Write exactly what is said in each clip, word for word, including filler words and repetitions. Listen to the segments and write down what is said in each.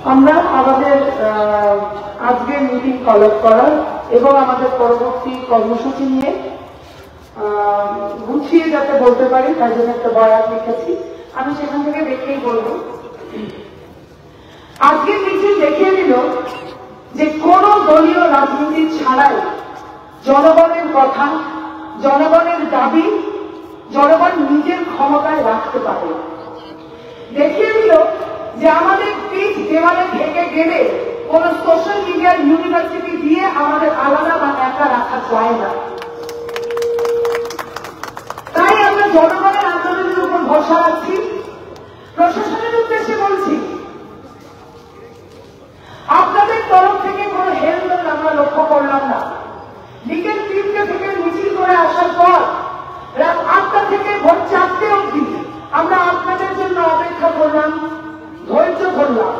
আমরা আমাদের আজকের মিটিং কলেক্ট করার এবং আমাদের পরবর্তী কর্মসূচি নিয়ে গুছিয়ে যাতে বলতে পারি তাই জন্য একটা বয়ান লিখেছি। আমি সেখান থেকে দেখেই বলবো। আজকের মিটিং দেখিয়ে দিল যে কোন দলীয় রাজনীতি ছাড়াই জনগণের কথা, জনগণের দাবি জনগণ নিজের ক্ষমতায় রাখতে পারে। দেখিয়ে দিল যে আমাদের পিঠ দেওয়ালে ঢেকে গেলে কোন সোশ্যাল মিডিয়ার ইউনিভার্সিটি দিয়ে আমাদের আলাদা বা একা রাখা যায় না। তাই আমরা জনগণের আন্দোলনের উপর ভরসা রাখছি। প্রশাসনের উদ্দেশ্যে বলছি, আপনাদের তরফ থেকে কোন হেলদোল আমরা লক্ষ্য করলাম না। বিকেল তিনটে থেকে মিছিল করে আসার পর রাত আটটা থেকে ভোর চারটে অবধি আমরা আপনাদের জন্য অপেক্ষা করলাম, ধৈর্য ধরলাম।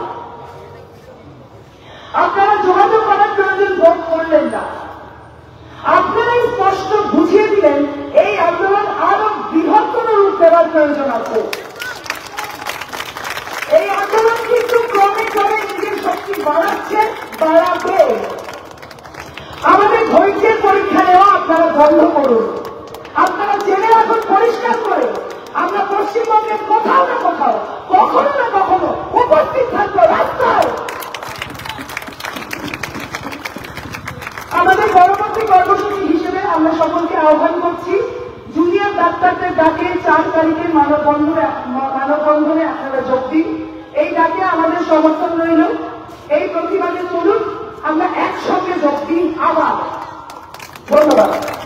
আপনারা যোগাযোগ করার প্রয়োজন বোধ করলেন না। আপনারাই স্পষ্ট বুঝিয়ে দিলেন এই আন্দোলন আরো বৃহত্তর রূপ দেওয়ার প্রয়োজন আছে। এই আন্দোলন কিন্তু ক্রমে ক্রমে নিজের শক্তি বাড়াচ্ছে, বাড়াবে। আমাদের ধৈর্যের পরীক্ষা নেওয়া আপনারা বন্ধ করুন। আপনারা জেনে রাখুন পরিষ্কার করে, আমরা পশ্চিমবঙ্গের কোথাও না কোথাও কখনো না কখনো উপস্থিত থাকবো রাস্তায়। আমাদের পরবর্তী কর্মসূচি হিসেবে আমরা সকলকে আহ্বান করছি, জুনিয়র ডাক্তারদের ডাকে চার তারিখের মানববন্ধনে মানববন্ধনে আপনারা যোগ দিন। এই ডাকে আমাদের সমর্থন রইল। এই প্রতিবাদে চলুন আমরা একসঙ্গে যোগ দিন আবার। ধন্যবাদ।